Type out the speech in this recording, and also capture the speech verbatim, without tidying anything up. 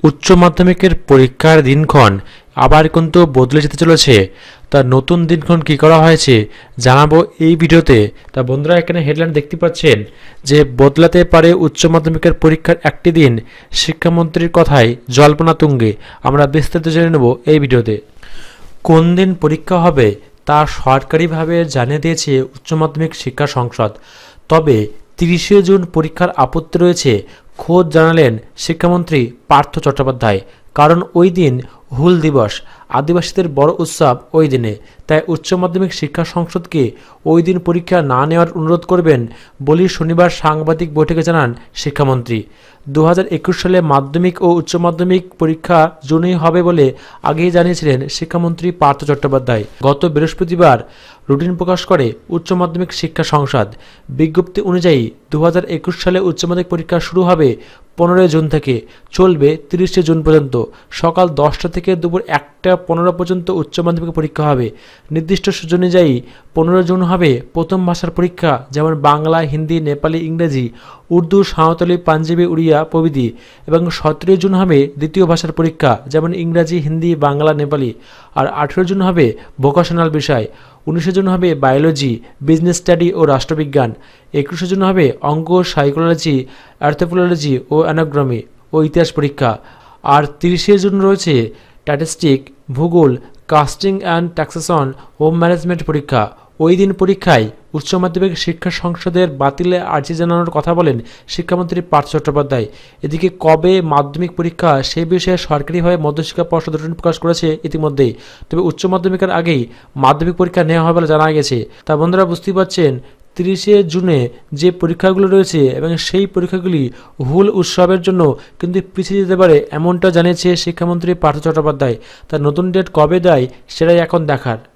উচ্চ মাধ্যমিকের পরীক্ষার দিনক্ষণ আবার কিন্তু বদলে যেতে চলেছে। তার নতুন দিনক্ষণ কী করা হয়েছে জানাবো এই ভিডিওতে। তা বন্ধুরা, এখানে হেডলাইন দেখতে পাচ্ছেন যে বদলাতে পারে উচ্চ মাধ্যমিকের পরীক্ষার একটি দিন, শিক্ষামন্ত্রীর কথায় জল্পনা তুঙ্গে। আমরা বিস্তারিত জেনে নেব এই ভিডিওতে। কোন দিন পরীক্ষা হবে তা সরকারিভাবে জানিয়ে দিয়েছে উচ্চ মাধ্যমিক শিক্ষা সংসদ। তবে তিরিশে জুন পরীক্ষার আপত্তি রয়েছে, খোদ জানালেন শিক্ষামন্ত্রী পার্থ চট্টোপাধ্যায়। কারণ ওই দিন হুল দিবস, আদিবাসীদের বড় উৎসব ওই দিনে। তাই উচ্চ মাধ্যমিক শিক্ষা সংসদকে ওই দিন পরীক্ষা না নেওয়ার অনুরোধ করবেন বলেই শনিবার সাংবাদিক বৈঠকে জানান শিক্ষামন্ত্রী। দু হাজার একুশ সালে মাধ্যমিক ও উচ্চ মাধ্যমিক পরীক্ষা জুনেই হবে বলে আগেই জানিয়েছিলেন শিক্ষামন্ত্রী পার্থ চট্টোপাধ্যায়। গত বৃহস্পতিবার রুটিন প্রকাশ করে উচ্চ মাধ্যমিক শিক্ষা সংসদ। বিজ্ঞপ্তি অনুযায়ী দু হাজার একুশ সালে উচ্চ মাধ্যমিক পরীক্ষা শুরু হবে পনেরোই জুন থেকে, চলবে তিরিশে জুন পর্যন্ত। সকাল দশটা থেকে দুপুর একটা পনেরো পর্যন্ত উচ্চ মাধ্যমিক পরীক্ষা হবে। নির্দিষ্ট সূচি অনুযায়ী পনেরো জুন হবে প্রথম ভাষার পরীক্ষা, যেমন বাংলা, হিন্দি, নেপালি, ইংরেজি, উর্দু, সাঁওতালি, পাঞ্জাবি, উড়িয়া প্রভৃতি। এবং সতেরোই জুন হবে দ্বিতীয় ভাষার পরীক্ষা, যেমন ইংরাজি, হিন্দি, বাংলা, নেপালি। আর আঠেরো জুন হবে ভোকেশনাল বিষয়। উনিশে জুন হবে বায়োলজি, বিজনেস স্টাডি ও রাষ্ট্রবিজ্ঞান। একুশে জুন হবে অঙ্ক, সাইকোলজি, অ্যানথ্রোপোলজি ও অ্যানাগ্রমি ও ইতিহাস পরীক্ষা। আর তিরিশে জুন রয়েছে স্ট্যাটিস্টিক, ভূগোল, costing and taxation, home management পরীক্ষা। ওই দিন পরীক্ষায় উচ্চ মাধ্যমিক শিক্ষা সংসদের বাতিলে আর্জি জানানোর কথা বলেন শিক্ষামন্ত্রী পার্থ চট্টোপাধ্যায়। এদিকে কবে মাধ্যমিক পরীক্ষা সে বিষয়ে সরকারিভাবে মধ্যশিক্ষা পর্ষদ রুটিন প্রকাশ করেছে ইতিমধ্যেই। তবে উচ্চ মাধ্যমিকের আগেই মাধ্যমিক পরীক্ষা নেওয়া হবে বলে জানা গেছে। তা বন্ধুরা, বুঝতেই পারছেন তিরিশে জুনে যে পরীক্ষাগুলো রয়েছে এবং সেই পরীক্ষাগুলি হুল উৎসবের জন্য কিন্তু পিছিয়ে যেতে পারে, এমনটা জানিয়েছে শিক্ষামন্ত্রী পার্থ চট্টোপাধ্যায়। তার নতুন ডেট কবে দেয় সেটাই এখন দেখার।